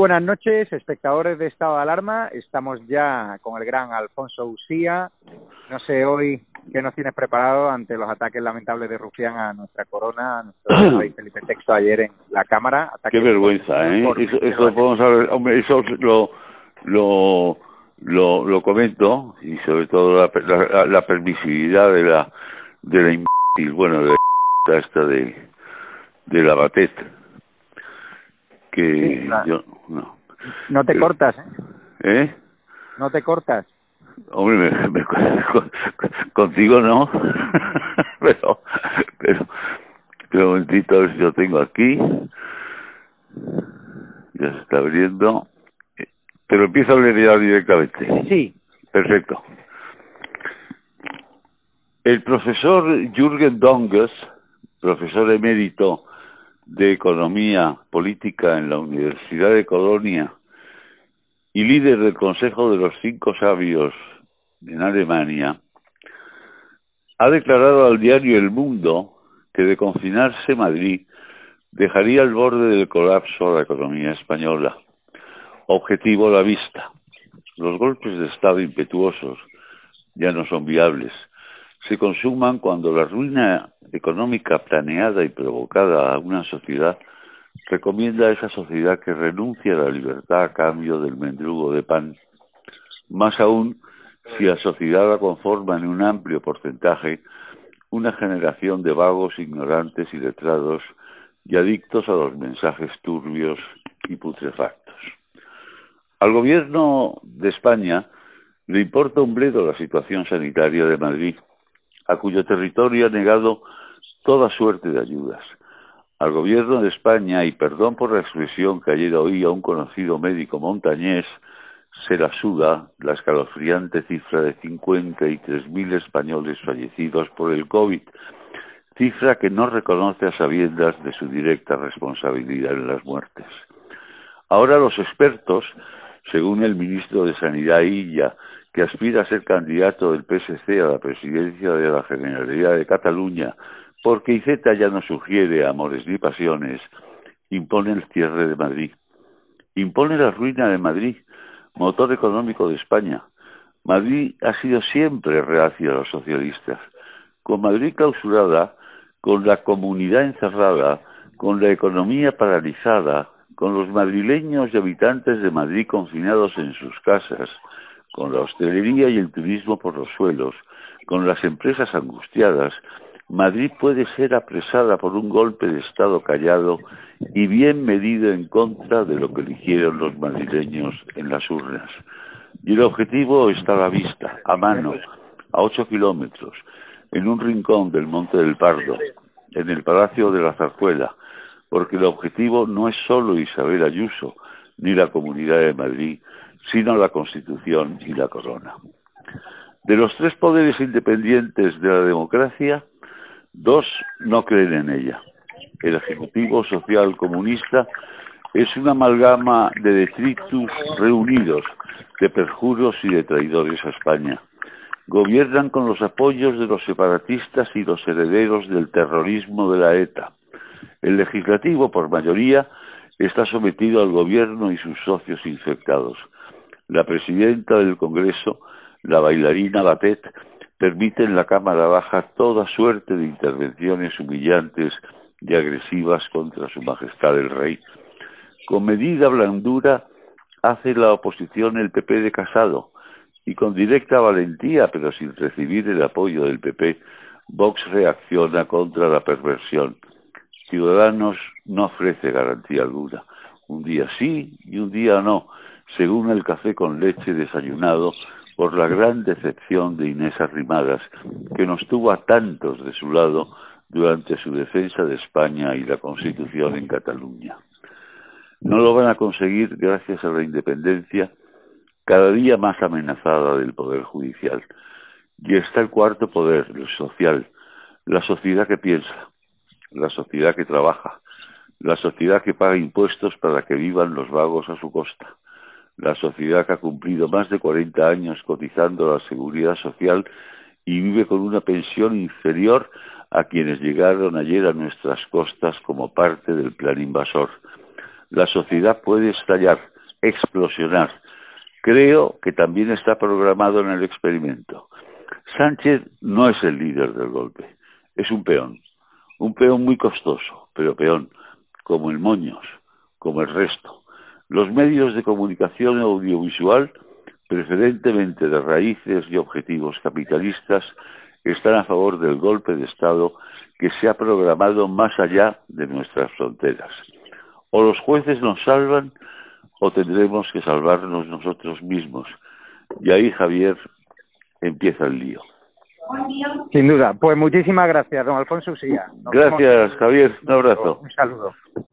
buenas noches, espectadores de Estado de Alarma. Estamos ya con el gran Alfonso Usía. No sé hoy qué nos tienes preparado ante los ataques lamentables de Rufián a nuestra corona, a nuestro rey Felipe VI ayer en la Cámara. Qué vergüenza, ¿eh? Eso podemos saber, hombre, eso lo comento, y sobre todo la permisividad de la bueno, de la Batet, que sí, yo no te cortas, ¿eh? No te cortas. Hombre, contigo no. pero un momentito, a ver si lo tengo aquí. Ya se está abriendo. Pero empiezo a leer ya directamente. Sí. Perfecto. El profesor Jürgen Donges, profesor emérito de Economía Política en la Universidad de Colonia y líder del Consejo de los Cinco Sabios en Alemania, ha declarado al diario El Mundo que de confinarse Madrid dejaría al borde del colapso a la economía española. Objetivo a la vista. Los golpes de Estado impetuosos ya no son viables. Se consuman cuando la ruina económica planeada y provocada a una sociedad recomienda a esa sociedad que renuncie a la libertad a cambio del mendrugo de pan. Más aún, si la sociedad la conforma en un amplio porcentaje una generación de vagos, ignorantes y letrados y adictos a los mensajes turbios y putrefactos. Al gobierno de España le importa un bledo la situación sanitaria de Madrid, a cuyo territorio ha negado toda suerte de ayudas. Al gobierno de España, y perdón por la expresión que ayer oí a un conocido médico montañés, se la suda la escalofriante cifra de 53.000 españoles fallecidos por el COVID, cifra que no reconoce a sabiendas de su directa responsabilidad en las muertes. Ahora los expertos, según el ministro de Sanidad Illa, que aspira a ser candidato del PSC a la presidencia de la Generalidad de Cataluña, porque Iceta ya no sugiere amores ni pasiones, impone el cierre de Madrid. Impone la ruina de Madrid, motor económico de España. Madrid ha sido siempre reacia a los socialistas. Con Madrid clausurada, con la comunidad encerrada, con la economía paralizada, con los madrileños y habitantes de Madrid confinados en sus casas, con la hostelería y el turismo por los suelos, con las empresas angustiadas, Madrid puede ser apresada por un golpe de Estado callado y bien medido en contra de lo que eligieron los madrileños en las urnas. Y el objetivo está a la vista, a mano, a 8 kilómetros, en un rincón del Monte del Pardo, en el Palacio de la Zarzuela, porque el objetivo no es solo Isabel Ayuso ni la Comunidad de Madrid, sino la Constitución y la Corona. De los tres poderes independientes de la democracia, dos no creen en ella. El Ejecutivo Social Comunista es una amalgama de detritus reunidos, de perjuros y de traidores a España. Gobiernan con los apoyos de los separatistas y los herederos del terrorismo de la ETA. El Legislativo, por mayoría, está sometido al Gobierno y sus socios infectados. La presidenta del Congreso, la bailarina Batet, permite en la Cámara Baja toda suerte de intervenciones humillantes y agresivas contra su majestad el rey. Con medida blandura hace la oposición el PP de Casado, y con directa valentía, pero sin recibir el apoyo del PP, Vox reacciona contra la perversión. Ciudadanos no ofrece garantía alguna. Un día sí y un día no, según el café con leche desayunado por la gran decepción de Inés Arrimadas, que nos tuvo a tantos de su lado durante su defensa de España y la Constitución en Cataluña. No lo van a conseguir gracias a la independencia cada día más amenazada del Poder Judicial. Y está el cuarto poder, el social, la sociedad que piensa, la sociedad que trabaja, la sociedad que paga impuestos para que vivan los vagos a su costa, la sociedad que ha cumplido más de 40 años cotizando a la seguridad social y vive con una pensión inferior a quienes llegaron ayer a nuestras costas como parte del plan invasor. La sociedad puede estallar, explosionar. Creo que también está programado en el experimento. Sánchez no es el líder del golpe, es un peón muy costoso, pero peón, como el Moños, como el resto. Los medios de comunicación audiovisual, preferentemente de raíces y objetivos capitalistas, están a favor del golpe de Estado que se ha programado más allá de nuestras fronteras. O los jueces nos salvan o tendremos que salvarnos nosotros mismos. Y ahí, Javier, empieza el lío. Sin duda. Pues muchísimas gracias, don Alfonso Usía. Gracias, Javier. Un abrazo. Un saludo.